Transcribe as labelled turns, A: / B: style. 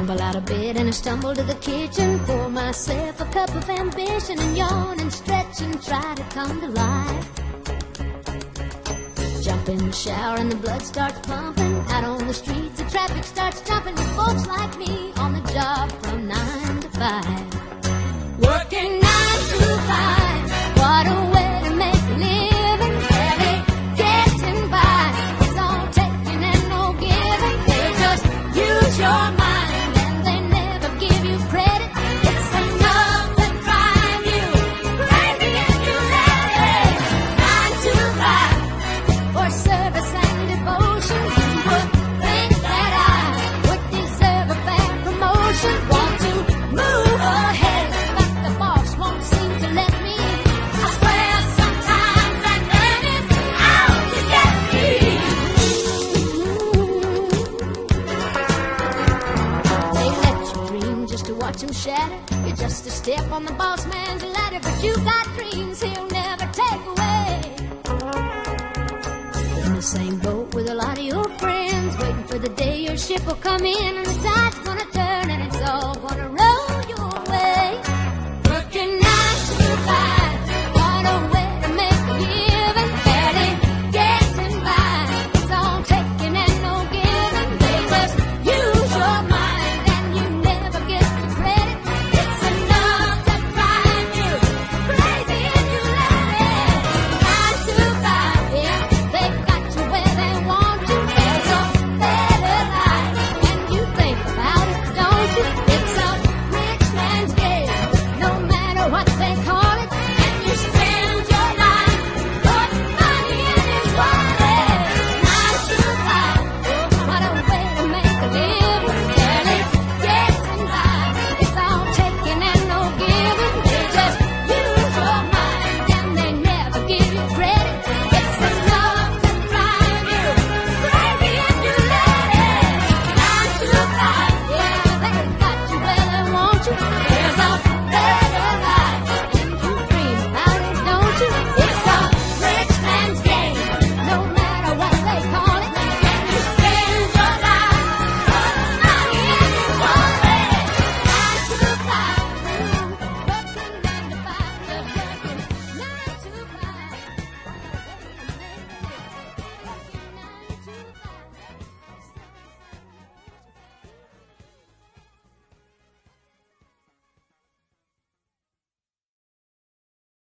A: Tumble out of bed and I stumble to the kitchen, pour myself a cup of ambition and yawn and stretch and try to come to life. Jump in the shower and the blood starts pumping. Out on the streets the traffic starts jumping with folks like me on the job from 9 to 5. Working 9 to 5, what a way to make a living. Barely getting by, it's all taking and no giving. They just use your mind. Watch him shatter. You're just a step on the boss man's ladder, but you got dreams he'll never take away. In the same boat with a lot of your friends, waiting for the day your ship will come in and the tide's gonna turn and it's all